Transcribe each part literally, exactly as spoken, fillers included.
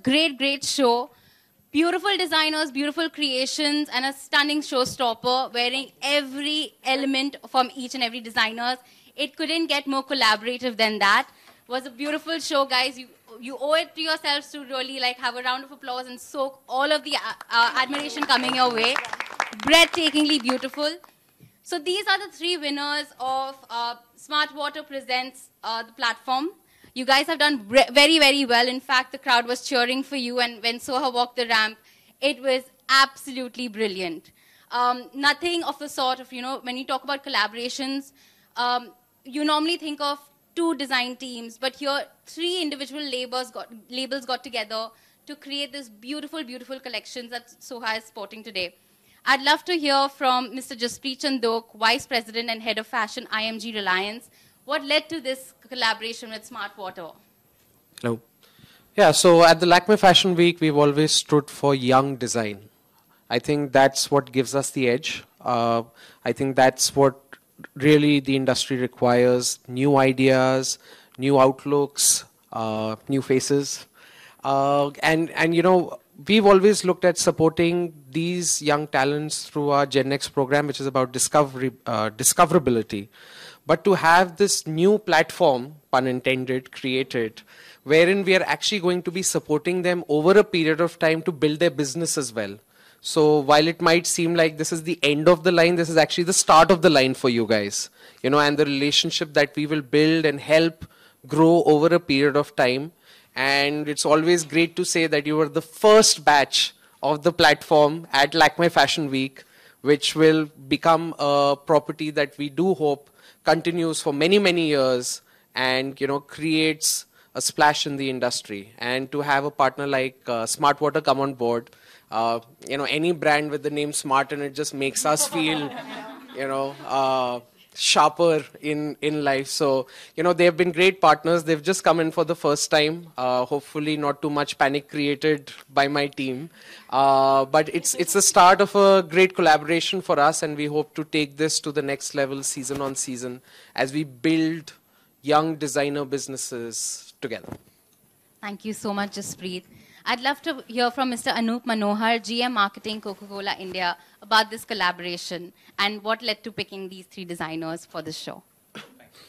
great, great show. Beautiful designers, beautiful creations, and a stunning showstopper wearing every element from each and every designer. It couldn't get more collaborative than that. It was a beautiful show, guys. You, you owe it to yourselves to really like have a round of applause and soak all of the uh, uh, admiration coming your way. Breathtakingly beautiful. So these are the three winners of uh, Smart Water Presents uh, the platform. You guys have done very, very well. In fact, the crowd was cheering for you, and when Soha walked the ramp, it was absolutely brilliant. Um, nothing of the sort of, you know, when you talk about collaborations, um, you normally think of two design teams, but here three individual labels got, labels got together to create this beautiful, beautiful collections that Soha is sporting today. I'd love to hear from Mister Jaspreet Chandok, Vice President and Head of Fashion, I M G Reliance. What led to this collaboration with Smart Water? Hello. Yeah, so at the Lakme Fashion Week, we've always stood for young design. I think that's what gives us the edge. Uh, I think that's what really the industry requires. New ideas, new outlooks, uh, new faces. Uh, and, and, you know, we've always looked at supporting these young talents through our Gen Next program, which is about discovery, uh, discoverability. But to have this new platform, pun intended, created, wherein we are actually going to be supporting them over a period of time to build their business as well. So while it might seem like this is the end of the line, this is actually the start of the line for you guys. You know, and the relationship that we will build and help grow over a period of time. And it's always great to say that you were the first batch of the platform at Lakme Fashion Week, which will become a property that we do hope continues for many, many years and, you know, creates a splash in the industry. And to have a partner like uh, Smart Water come on board, uh, you know, any brand with the name Smart in it just makes us feel, you know, uh, sharper in, in life. So, you know, they've been great partners. They've just come in for the first time. Uh, hopefully not too much panic created by my team. Uh, but it's, it's the start of a great collaboration for us, and we hope to take this to the next level season on season as we build young designer businesses together. Thank you so much, Jaspreet. I'd love to hear from Mister Anup Manohar, G M Marketing, Coca-Cola India, about this collaboration and what led to picking these three designers for this show. Thanks.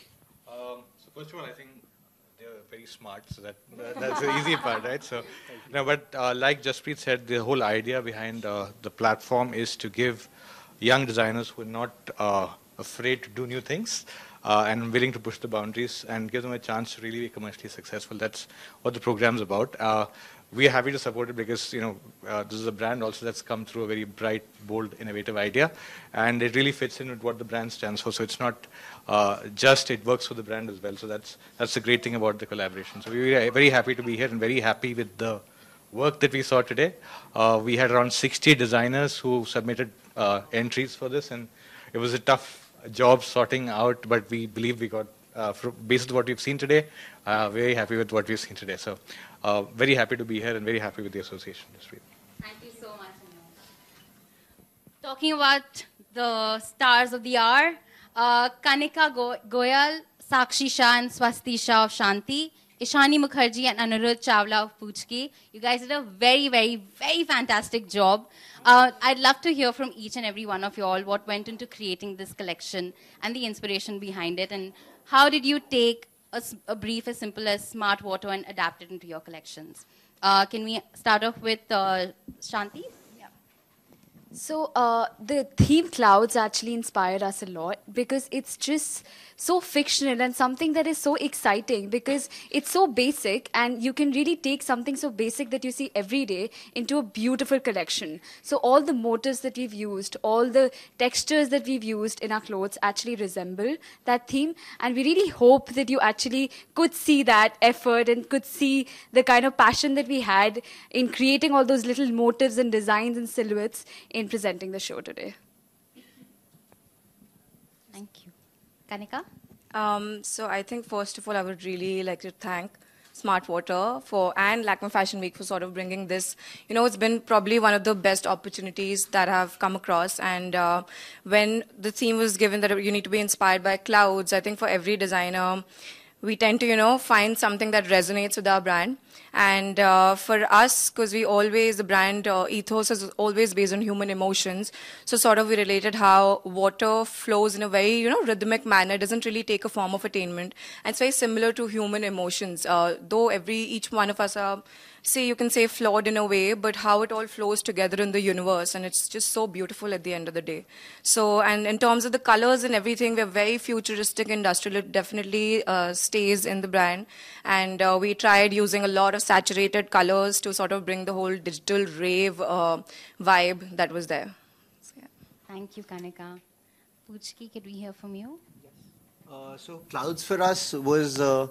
Um, so first of all, I think they're very smart, so that, that that's the easy part, right? So, no, but uh, like Jaspreet said, the whole idea behind uh, the platform is to give young designers who are not uh, afraid to do new things uh, and willing to push the boundaries and give them a chance to really be commercially successful. That's what the program's about. Uh, We are happy to support it because, you know, uh, this is a brand also that's come through a very bright, bold, innovative idea. And it really fits in with what the brand stands for. So it's not uh, just, it works for the brand as well. So that's that's the great thing about the collaboration. So we are very happy to be here and very happy with the work that we saw today. Uh, we had around sixty designers who submitted uh, entries for this. And it was a tough job sorting out, but we believe we got, uh, based on what we've seen today, uh, very happy with what we've seen today. So. Uh, very happy to be here and very happy with the association. Thank you so much. Talking about the stars of the hour, uh, Kanika Go Goyal, Sakshi Shah and Swasti Shah of Shanti, Ishani Mukherjee and Anirudh Chawla of Puchki. You guys did a very, very, very fantastic job. Uh, I'd love to hear from each and every one of you all what went into creating this collection and the inspiration behind it, and how did you take A, a brief as simple as Smart Water and adapt it into your collections. Uh, can we start off with uh, Shanti? Yeah. So uh, the theme clouds actually inspired us a lot because it's just so fictional and something that is so exciting because it's so basic and you can really take something so basic that you see every day into a beautiful collection. So all the motifs that we've used, all the textures that we've used in our clothes actually resemble that theme, and we really hope that you actually could see that effort and could see the kind of passion that we had in creating all those little motifs and designs and silhouettes in presenting the show today. Thank you. Kanika? Um, so I think first of all, I would really like to thank Smart Water for and Lakme Fashion Week for sort of bringing this. You know, it's been probably one of the best opportunities that I've come across. And uh, when the theme was given that you need to be inspired by clouds, I think for every designer, we tend to, you know, find something that resonates with our brand. And uh, for us, because we always, the brand uh, ethos is always based on human emotions. So sort of we related how water flows in a very, you know, rhythmic manner. It doesn't really take a form of attainment. And it's very similar to human emotions. Uh, though every, each one of us are, say, you can say flawed in a way, but how it all flows together in the universe. And it's just so beautiful at the end of the day. So, and in terms of the colors and everything, we're very futuristic, industrial. It definitely uh, stays in the brand. And uh, we tried using a lot of saturated colors to sort of bring the whole digital rave uh, vibe that was there. So, yeah. Thank you, Kanika. Puchki, could we hear from you? Uh, so clouds for us was, uh,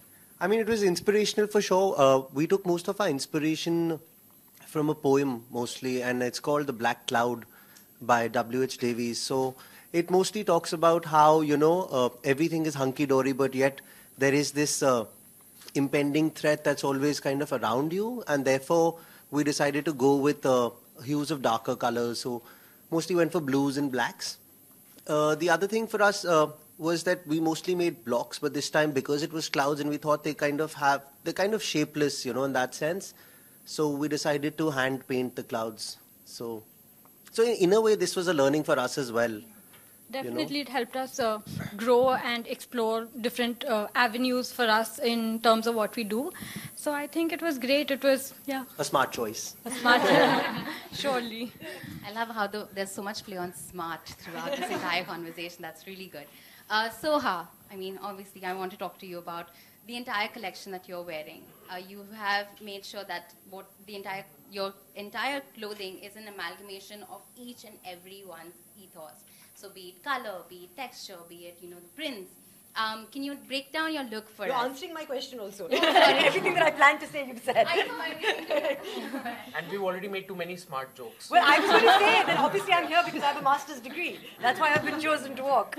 I mean, it was inspirational for sure. Uh, we took most of our inspiration from a poem mostly, and it's called The Black Cloud by W H Davies. So it mostly talks about how, you know, uh, everything is hunky-dory, but yet there is this uh, impending threat that's always kind of around you, and therefore we decided to go with uh, hues of darker colors. So mostly went for blues and blacks. Uh, the other thing for us uh, was that we mostly made blocks, but this time because it was clouds and we thought they kind of have, they're kind of shapeless, you know, in that sense. So we decided to hand paint the clouds. So, so in, in a way, this was a learning for us as well. Definitely, you know? It helped us uh, grow and explore different uh, avenues for us in terms of what we do. So I think it was great. It was, yeah. A smart choice. A smart choice, surely. I love how the, there's so much play on smart throughout this entire conversation. That's really good. Uh, Soha, I mean, obviously, I want to talk to you about the entire collection that you're wearing. Uh, you have made sure that what the entire your entire clothing is an amalgamation of each and every one's ethos. So be it color, be it texture, be it, you know, the prints. Um, can you break down your look for You're us? You're answering my question also. Everything that I planned to say, you've said. I know, I know. And we've already made too many smart jokes. Well, I was going to say that obviously I'm here because I have a master's degree. That's why I've been chosen to walk.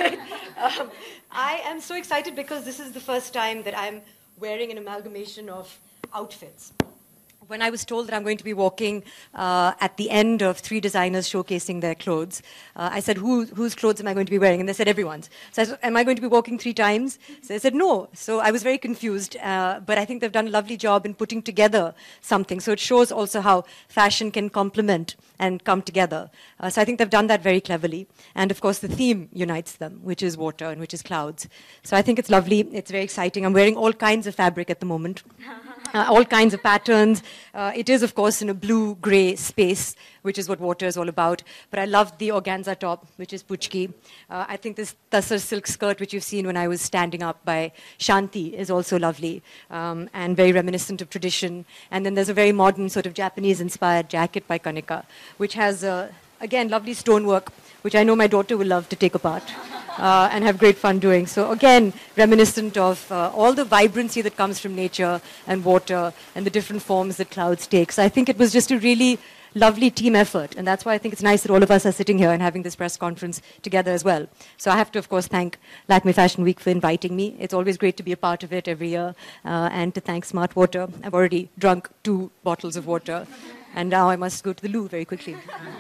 um, I am so excited because this is the first time that I'm wearing an amalgamation of outfits. When I was told that I'm going to be walking uh, at the end of three designers showcasing their clothes, uh, I said, Who, whose clothes am I going to be wearing? And they said, everyone's. So I said, am I going to be walking three times? So they said, no. So I was very confused. Uh, but I think they've done a lovely job in putting together something. So it shows also how fashion can complement and come together. Uh, so I think they've done that very cleverly. And of course, the theme unites them, which is water and which is clouds. So I think it's lovely. It's very exciting. I'm wearing all kinds of fabric at the moment. Uh, all kinds of patterns. Uh, it is, of course, in a blue-grey space, which is what water is all about. But I love the organza top, which is Puchki. Uh, I think this Tassar silk skirt, which you've seen when I was standing up by Shanti, is also lovely um, and very reminiscent of tradition. And then there's a very modern sort of Japanese-inspired jacket by Kanika, which has, uh, again, lovely stonework, which I know my daughter will love to take apart. Uh, and have great fun doing. So again, reminiscent of uh, all the vibrancy that comes from nature and water and the different forms that clouds take. So I think it was just a really lovely team effort. And that's why I think it's nice that all of us are sitting here and having this press conference together as well. So I have to, of course, thank Lakme Fashion Week for inviting me. It's always great to be a part of it every year. Uh, and to thank Smart Water. I've already drunk two bottles of water. And now I must go to the loo very quickly.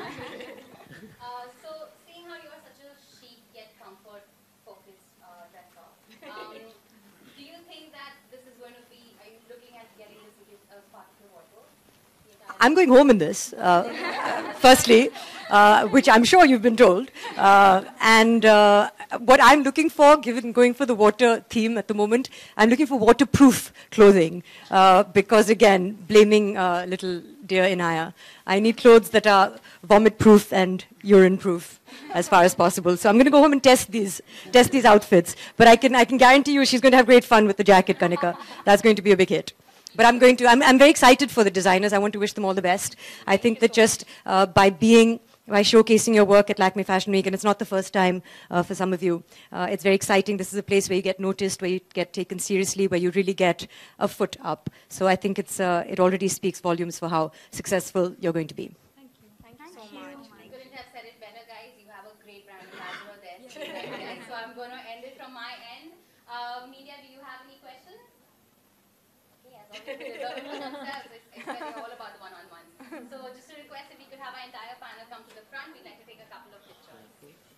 I'm going home in this, uh, firstly, uh, which I'm sure you've been told. Uh, and uh, what I'm looking for, given going for the water theme at the moment, I'm looking for waterproof clothing. Uh, because, again, blaming uh, little dear Inaya, I need clothes that are vomit-proof and urine-proof as far as possible. So I'm going to go home and test these, test these outfits. But I can, I can guarantee you she's going to have great fun with the jacket, Kanika. That's going to be a big hit. But I'm going to, I'm, I'm very excited for the designers. I want to wish them all the best. I think that just uh, by being, by showcasing your work at Lakme Fashion Week, and it's not the first time uh, for some of you, uh, it's very exciting. This is a place where you get noticed, where you get taken seriously, where you really get a foot up. So I think it's, uh, it already speaks volumes for how successful you're going to be. Thank you. Thank you so much. I couldn't have said it better, guys. You have a great brand ambassador there. So I'm going to end it from my end. Uh, media, do you have any questions? It's, it's all about the one-on-one. So just a request, if we could have our entire panel come to the front, we'd like to take a couple of pictures.